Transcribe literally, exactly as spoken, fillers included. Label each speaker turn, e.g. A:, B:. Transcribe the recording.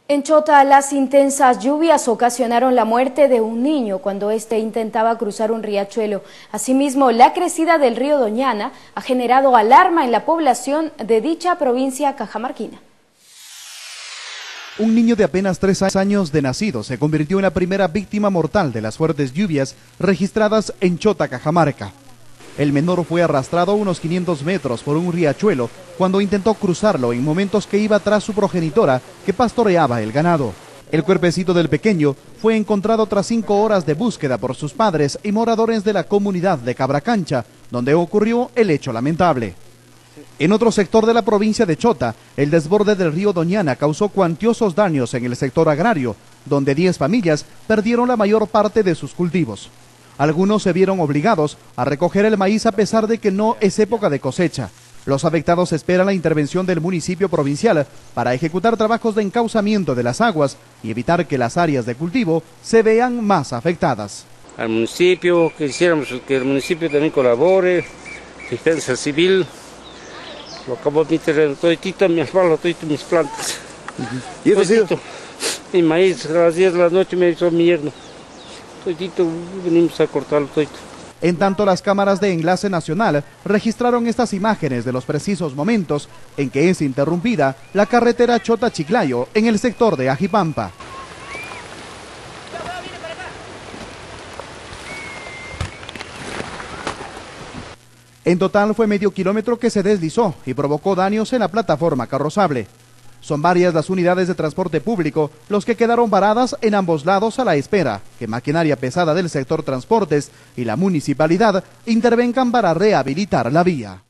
A: En Chota, las intensas lluvias ocasionaron la muerte de un niño cuando éste intentaba cruzar un riachuelo. Asimismo, la crecida del río Doñana ha generado alarma en la población de dicha provincia cajamarquina.
B: Un niño de apenas tres años de nacido se convirtió en la primera víctima mortal de las fuertes lluvias registradas en Chota, Cajamarca. El menor fue arrastrado unos quinientos metros por un riachuelo cuando intentó cruzarlo en momentos que iba tras su progenitora que pastoreaba el ganado. El cuerpecito del pequeño fue encontrado tras cinco horas de búsqueda por sus padres y moradores de la comunidad de Cabracancha, donde ocurrió el hecho lamentable. En otro sector de la provincia de Chota, el desborde del río Doñana causó cuantiosos daños en el sector agrario, donde diez familias perdieron la mayor parte de sus cultivos. Algunos se vieron obligados a recoger el maíz a pesar de que no es época de cosecha. Los afectados esperan la intervención del municipio provincial para ejecutar trabajos de encauzamiento de las aguas y evitar que las áreas de cultivo se vean más afectadas.
C: Al municipio, quisiéramos que el municipio también colabore, defensa civil, lo acabo de mi terreno, toditito mi asfalto, todito mis plantas.
B: ¿Y eso ha sido?
C: Mi maíz, a las diez de la noche me hizo mi yerno. Todito, venimos a cortarlo todito.
B: En tanto, las cámaras de Enlace Nacional registraron estas imágenes de los precisos momentos en que es interrumpida la carretera Chota-Chiclayo en el sector de Ajipampa. En total fue medio kilómetro que se deslizó y provocó daños en la plataforma carrozable. Son varias las unidades de transporte público los que quedaron varadas en ambos lados a la espera que maquinaria pesada del sector transportes y la municipalidad intervengan para rehabilitar la vía.